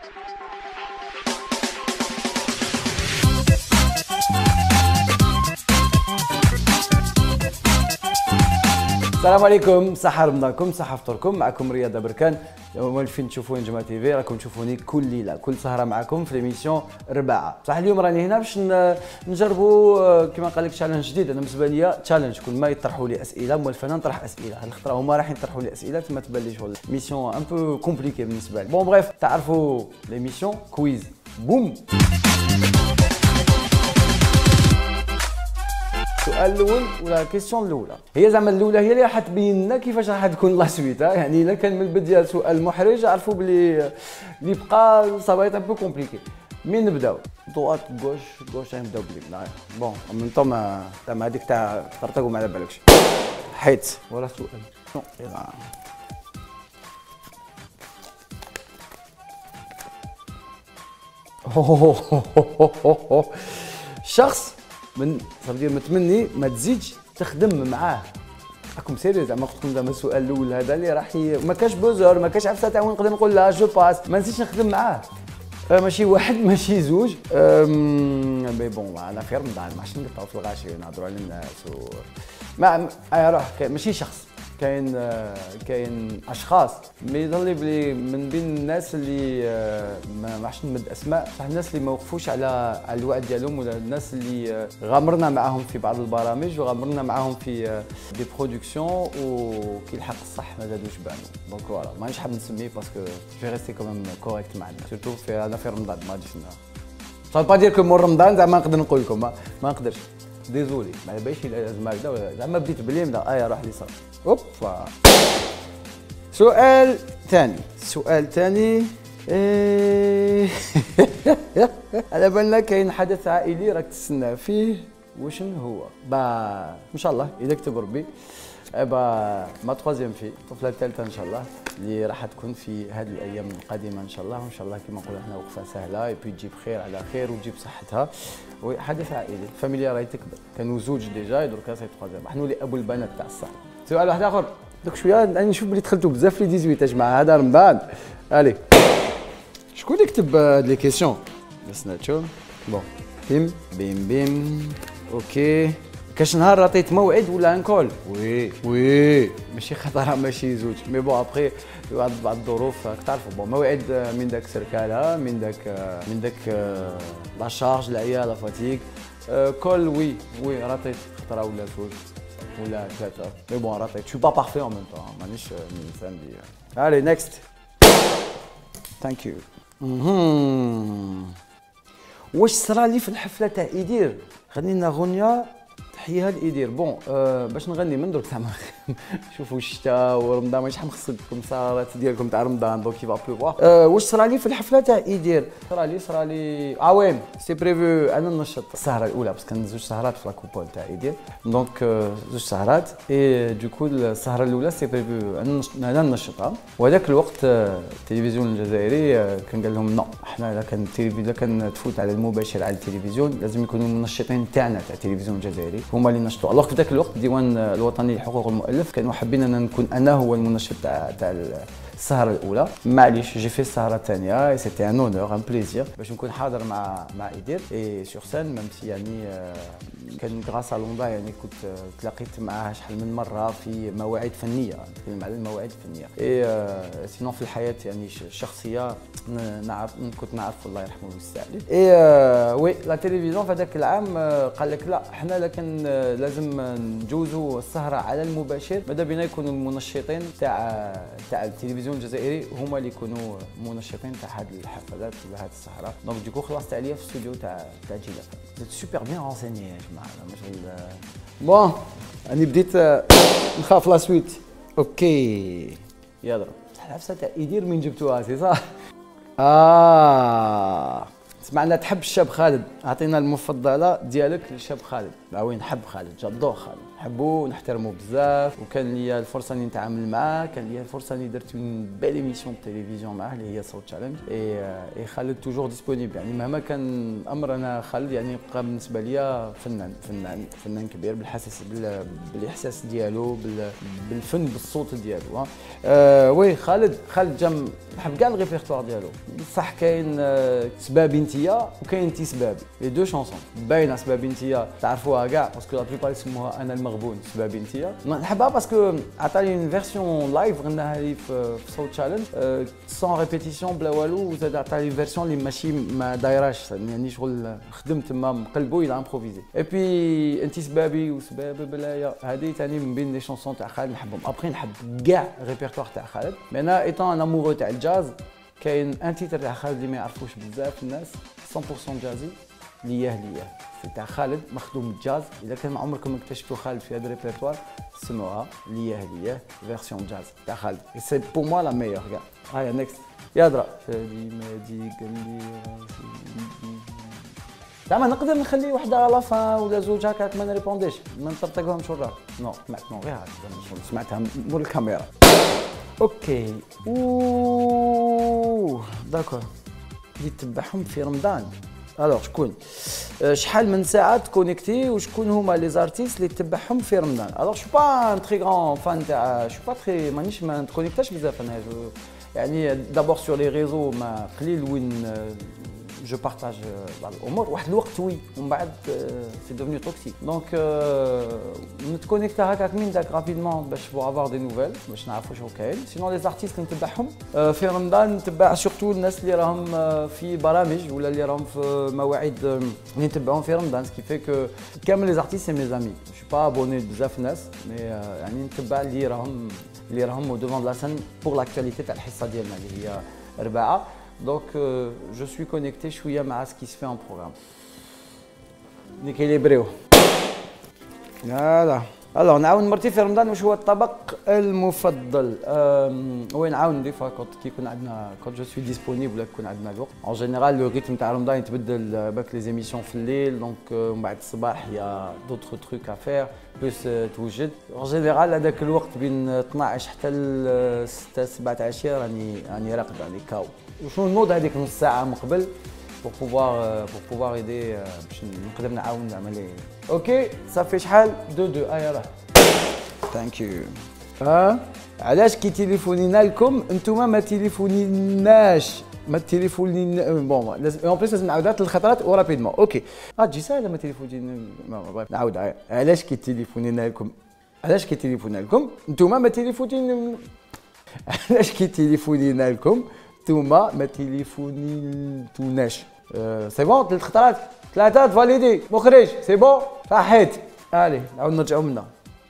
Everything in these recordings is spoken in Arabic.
السلام عليكم، صحة رمضانكم، صحة فطوركم. معكم رياض بركان. اليوم فين تشوفوني جماعة تيفي، راكم تشوفوني كل ليلة كل سهرة معكم في ليميسيون رباعة. بصح اليوم راني هنا باش نجربوا كما قال لك تشالنج جديد. انا بالنسبة لي تشالنج كل ما يطرحوا لي اسئلة موالفة نطرح اسئلة، على خاطر هما رايحين يطرحوا لي اسئلة تما تبان لي شغل ميسيون ان بو كومبليكي بالنسبة لي. بون بريف، تعرفوا ليميسيون كويز بوم. السؤال الاول ولا كيسيون الاولى هي زعما الاولى هي اللي راح تبين لنا كيفاش راح تكون لا سويت. يعني الا كان من البدايه سؤال محرج عرفوا بلي اللي بقى صافا ان بو كومبليكي. مين نبداو؟ دوات غوش نبداو بلي بون من طوم تاع هذيك تاع طرطق وما على بالكش حيت ولا سؤال شخص من صافي متمني ما تزيدش تخدم معاه. راكم سيريو زعما قلت لكم زعما السؤال الاول هذا اللي راح ما كاش بوزور، ما كاش عفسه تاع وين نقدر نقول لها جو باس، ما نزيدش نخدم معاه. ماشي واحد ماشي زوج. مي بون انا في رمضان ما عادش نقطعوا في الغاشي نهضروا على الناس ما روح ماشي شخص. كاين اشخاص ما يظل لي بلي من بين الناس اللي ما عادش نمد اسماء، صح الناس اللي ما وقفوش على الوعد ديالهم، ولا الناس اللي غامرنا معاهم في بعض البرامج وغامرنا معاهم في دي برودكسيون وكي الحق الصح ما زادوش بانوا. دونك فوالا مانيش حاب نسميه باسكو جو ريستي كوميم كوريكت معنا سورتو انا في رمضان ما غاديش صافي با دير كو مور رمضان زعما نقدر نقول لكم ما نقدرش ديزولي ما باليش لازم هكذا زعما بديت بلي نبدا روح لي صافي اوب. سؤال ثاني على بالنا كاين حدث عائلي راك تستنى فيه، وشنو هو؟ ان شاء الله اذا كتب ربي ما تخوازيام في الطفله الثالثه ان شاء الله اللي راح تكون في هذه الايام القادمه ان شاء الله. وان شاء الله كما نقولوا احنا وقفه سهله يبي تجيب خير على خير وتجيب صحتها. وحدث عائلي فاميليا راهي تكبر، كانوا زوج ديجا دركا سي تخوازيام، احنا اللي ابو البنات تاع الصح. سؤال واحد اخر دوك شويه راني نشوف بلي دخلتوا بزاف لي 18 جماعه هذا رمضان. الي شكون اللي كتب هاد لي كيسيون؟ بس نشوف بون بيم اوكي. كاش نهار عطيت موعد ولا انكول؟ وي ماشي خطره ماشي زوج مي بون ابخي بعض الظروف راك تعرفوا. بون موعد من داك سركاله من داك لا شارج العيا لا فاتيك. كول وي عطيت خطره ولا زوج ولا ثلاثه مي بون عطيت شو با بارفي اون ميم طون مانيش انسان اللي الي نيكست. ثانك يو. واش صرا لي في الحفله تاع ايدير غني لنا غنيه تحيها لإيدير. بون باش نغني من درك زعما شوفوا الشتاء ورمضان مانيش حنخص لكم سهرات ديالكم تاع رمضان دونك كيفا بلوفوا. واش صرا لي في الحفله تاع ايدير؟ صرا لي وين سي بريفو انا ننشط السهره الاولى بس كان زوج سهرات في لاكوبول تاع ايدير دونك زوج سهرات اي دوكو السهره الاولى سي بريفو انا ننشطها. وهذاك الوقت التلفزيون الجزائري كان قال لهم نو احنا اذا كان التلفزيون اذا كان تفوت على المباشر على التلفزيون لازم يكونوا المنشطين تاعنا تاع التلفزيون الجزائري هما اللي نشطوا. الوغ في ذاك الوقت الديوان الوطني لحقوق المؤلف كانوا حابين ان نكون انا هو المنشط تاع السهره الاولى. معليش جي في السهره الثانيه سيتي ان اونور ان بليزير باش نكون حاضر مع ايدير اي سور سين ميم سي يعني كان غراس لوندا يعني كنت تلاقيت معاه شحال من مره في مواعيد فنيه نتكلم على المواعيد الفنيه اي سينون في الحياه يعني الشخصيه كنت نعرف الله يرحمه ويستعلي. اي وي لا تيليفزيون في هذاك العام قال لك لا احنا لكن لازم نجوزوا السهره على المباشر ماذا بينا يكونوا المنشطين تاع التلفزيون الجزائري هما اللي يكونوا منشطين تاع هذه الحفلات ولا هذه السهره. دونك ديكو خلصت عليا في الاستوديو تاع جيلا. زيت سوبر بيان رونسيني يا جماعه ماشي بون راني بديت نخاف لا سويت. اوكي يلا العفسه تاع ايدير من جبتوها سي صح؟ سمعنا تحب الشاب خالد، اعطينا المفضله ديالك للشاب خالد. وين نحب خالد جادور خالد نحبو ونحترمو بزاف، وكان ليا الفرصه اني نتعامل معاه، كان ليا الفرصه اني درت اون بيل ايميسيون تلفزيون معاه اللي هي صوت تشالنج. اي خالد توجور ديسپونيبل، يعني مهما كان الامر انا خالد يعني بقى بالنسبه ليا فنان كبير بالاحساس ديالو، بالفن، بالصوت ديالو. وي خالد جا نحب كاع الريبرتوار ديالو، بصح كاين سبابي انتيا وكاين انتي سبابي، لي دو شونسون باينه. سبابي انتيا تعرفوها كاع باسكو لا بليبار يسموها انا المغبون. سبابي انتيا نحبها باسكو عطاني اون فيرسيون لايف غناها لي في صوت تشالنج سون ريبيتيسيون بلا والو، وزاد عطاني فيرسيون اللي ماشي ما دايراش، يعني شغل خدمت تما مقلبو الى امبروفيزي. اي بي انتي سبابي وسباب بلايا هذه ثاني من بين لي شونسون تاع خالد نحبهم. ابخي نحب كاع ريبرتوار تاع خالد، مي انا ايطون ان امورو تاع الجاز كاين ان تيتر تاع خالد اللي ما يعرفوش بزاف الناس 100% جازي، لياه تاع خالد مخدوم جاز. اذا كان عمركم اكتشفتوا خالد في هذا الريبرتوار سمعوها، لياه فيرسيون جاز تاع خالد، سي بور موا لا ميور كاع. هيا نيكست يهضر دي قال لي زعما نقدر نخلي وحده على فان ولا زوج هكاك ما نريبونديش ما نطرطقهمش وراه. نو سمعت نو غير هكا سمعتها مور الكاميرا. اوكي اوه داكور اللي تبعهم في رمضان. الوغ شحال من ساعه تكونيكتي وشكون هما لي زارتيست اللي تبعهم في رمضان؟ الوغ شو با ان تري غران فان تاع شو با تري مانيش ما نتكونيكتاش بزاف انا، يعني دابور سور لي ريزو ما قليل وين جو بارطاج بعض الامور. واحد الوقت وي ومن بعد سي دوفني توكسيك، دونك نتكونيكتا هكاك من داك رابيدمون باش بو افوار دي نوفيل باش نعرفوا شنو كاين. سينون لي زارتيست اللي نتبعهم في رمضان نتبع سورتو الناس اللي راهم في برامج ولا اللي راهم في مواعيد اللي نتبعهم في رمضان، سكي في كو كامل لي زارتيست سي مي زامي. جو با ابوني بزاف ناس مي يعني نتبع اللي راهم دوفون لا سان بور لاكتواليتي تاع الحصه ديالنا اللي هي رباعه. Donc je suis connecté شويه مع ce qui se fait en programme. نيكيليبريو. فوالا. الوغ نعاون مرتي في رمضان واش هو الطبق المفضل؟ وين نعاون دي فوا كي يكون عندنا كون جو سوي ديسپونيبل ولا يكون عندنا الوقت. اون جينيرال لو ريتم تاع رمضان يتبدل باك لي زيميسيون في الليل، دونك من بعد الصباح يا دوطخ تروك ا فير بلوس توجد. اون جينيرال هذاك الوقت بين 12 حتى ل 6 17 راني راقد راني كاو. وشنو نوض هذيك نص ساعه من قبل pour pouvoir aider باش نقدر نعاون العمليه. اوكي صافي شحال 2 ايا راه ثانك يو. علاش كي تليفونينا لكم انتوما ما تليفونيناش ما تليفوني بون لازم اون بليس لازم نعاودها 3 خطرات ورابيدمون. اوكي تجي ساهله ما تليفوني نعاود علاش كي تليفونينا لكم انتوما ما تليفوني علاش كي تليفونينا لكم نتوما ما تليفونيتوناش. سي بون 3 خطرات 3 فاليدي مخرج سي بون صحيت. الي نعاود نرجعو منا.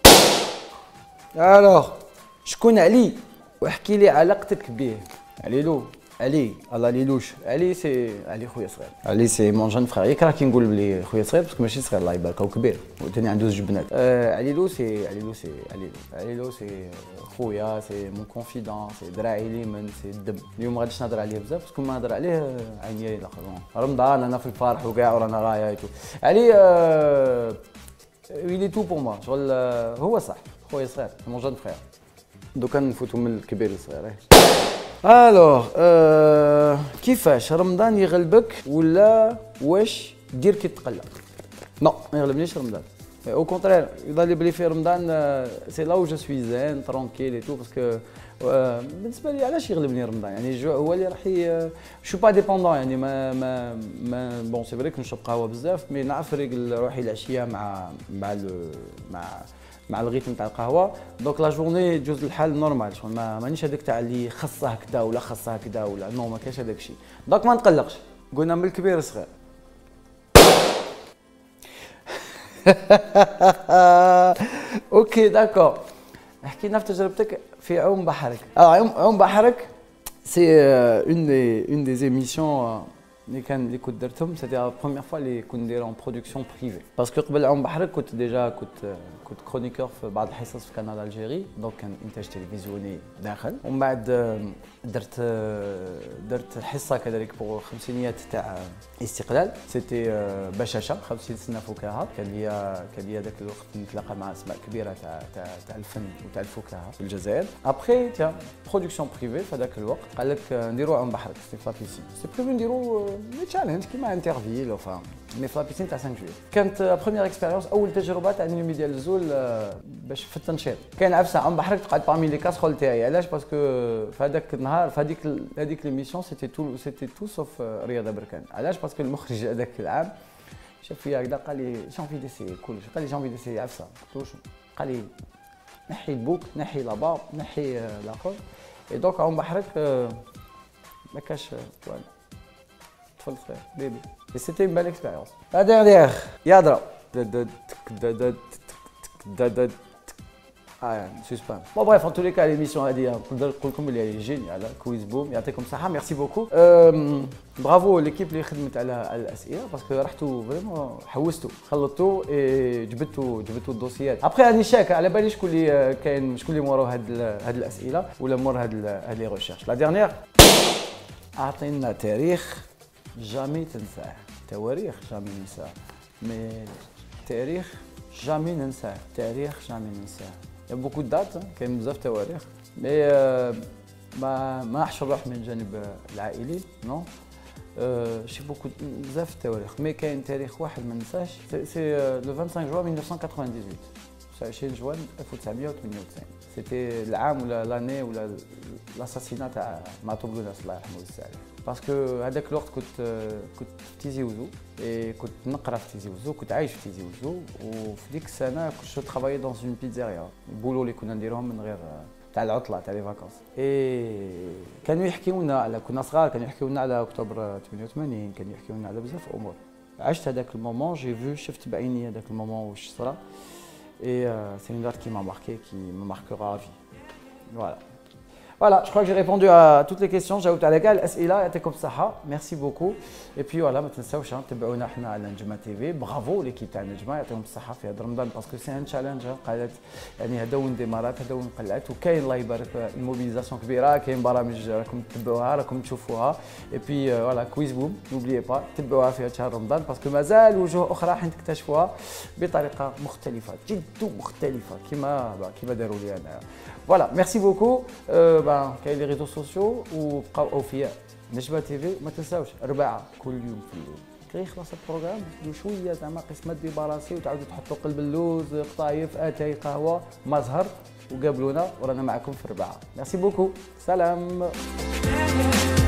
الوغ شكون علي واحكي لي علاقتك بيه؟ علي الله ليلوش. علي سي علي خويا صغير، علي سي مون جون فخير. ياك راه كي نقول بلي خويا صغير باسكو ماشي صغير الله يبارك هو كبير وثاني عنده 2 بنات. عليلو سي خويا سي مون كونفيدون سي دراعي اليمن سي الدم. اليوم ما غاديش نهضر عليه بزاف باسكو ما نهضر عليه عيني الاخر رمضان انا في الفرح وكاع ورانا غايه تو. علي ويلي تو بور موا شغل هو صح خويا صغير مون جون فخير. دوكا نفوتو من الكبير للصغير. الوغ كيفاش رمضان يغلبك ولا واش دير كي تقلق؟ نو ما يغلبنيش رمضان، او كونترير يظل بلي في رمضان سي لا و جو سوي زين ترونكيل اي تو باسكو بالنسبه لي علاش يغلبني رمضان؟ يعني الجوع هو اللي راح شو با ديبوندون، يعني ما بون سي فري كنشرب قهوه بزاف مي نعرف نريقل روحي العشيه مع الريتم تاع القهوه. دونك لا جورني جوز الحال نورمال شغل مانيش هذاك تاع اللي خاصه هكذا ولا خاصه هكذا ولا نو ما كاينش هذاك الشيء. دونك ما نقلقش قلنا من الكبير الصغير. اوكي داكور احكي لنا في تجربتك في عوم بحرك. عوم بحرك سي اون دي زيميسيون اللي كنت درتهم سيتي لا بروميير فوا اللي كنت نديرهم برودكسيون بريفي باسكو قبل عم بحرك كنت ديجا كنت كرونيكور في بعض الحصص في قناه الجيري دونك كان انتاج تلفزيوني داخل ومن بعد درت حصه كذلك بور خمسينيات تاع استقلال سيتي بشاشه 50 سنه فكاهه كان ليا ذاك الوقت نتلاقى مع اسماء كبيره تاع الفن وتاع الفكاهه في الجزائر ابخي تاع برودكسيون بريفي في هذاك الوقت قال لك نديروا عم بحرك سي فابيسي سي بريفي نديروا لي تشالنج كيما انترفيل وفا مي في لابيسين تاع 5 جويي كانت بروميير اكسبيريونس اول تجربه تاع نيومي ديال الزول باش في التنشيط كاين عفسه عم بحرك تقعد بارمي لي كاسخول تاعي علاش باسكو في هذاك النهار في هذيك ليميسيون سيتي تو سوف رياضه بركان علاش باسكو المخرج هذاك العام شاف فيا هكذا قال لي جونفي ديسي كلش قال لي جونفي ديسي عفسه قلت له شنو قال لي نحي البوك نحي لاباب نحي لاخر اي دونك عم بحرك ما كاش والو طفل صغير بيبي et c'était une belle expérience. La dernière, Yadra. Suspense. Bon bref, en tous les cas, l'émission a dit, elle est géniale, Quiz Boom, merci beaucoup. Bravo l'équipe اللي خدمت على الأسئلة parce que رحتوا vraiment حوستوا خلطوا جبتوا الدوسيات. Après راني شاك على بالي شكون اللي كاين شكون اللي مورا هاد الأسئلة ولا مورا هاد لي ريشيرش. La dernière أعطينا تاريخ جامي تنساه تواريخ جامي ننساه مي تاريخ جامي ننساه تاريخ جامي ننساه يا بوكو دات كاين بزاف تواريخ مي ما احشر روح من الجانب العائلي نو شي بوكو بزاف تواريخ مي كاين تاريخ واحد ما ننساش سي لو 25 جوان 1998 20 جوان 1998 سيتي العام ولا لاني ولا لاساسينا تاع معطوب لوناس الله يرحمه ويسع عليه باسكو هذاك الوقت كنت في تيزي وزو كنت نقرا في تيزي وزو كنت عايش في تيزي وزو وفي ديك السنه كنت ترافايي دون اون بيتزاريا البولو اللي كنا نديرهم من غير تاع العطله تاع لي فاكونس كانوا يحكيو لنا على كنا صغار كانوا يحكيو لنا على اكتوبر 88 كانوا يحكيو لنا على بزاف امور عشت هذاك المومون جي فو شفت بعيني هذاك المومون واش صرا et c'est une date qui m'a marqué, qui me marquera à vie. Voilà. Voilà, je crois que j'ai répondu à toutes les questions. جاوبت على كاع الأسئلة يعطيكم الصحة. Merci beaucoup. Et puis voilà, ما تنساوش تبعونا حنا على نجمة تيفي. برافو ليكيب تاع نجمة يعطيهم الصحة في هذا رمضان باسكو سي ان تشالنج قالت يعني هذا وين ديمارات هذا وين قلعت وكاين الله يبارك الموبيليزاسيون كبيرة كاين برامج راكم تتبعوها راكم تشوفوها. Et puis voilà, Quiz Boom, n'oubliez pas تتبعوها في شهر رمضان باسكو مازال وجوه أخرى حين تكتشفوها بطريقة مختلفة جد مختلفة كما داروا لي أنا. Voilà, merci beaucoup. كاين لي ريزو سوسيو وبقاو اوفياء نجمة تيفي ما تنساوش 4 كل يوم في الليل كي يخلص البروغرام دو شويه زعما قسمات ديباراسي وتعاودوا تحطوا قلب اللوز قطايف اتاي قهوه مزهر وقابلونا ورانا معكم في 4 ميرسي بوكو سلام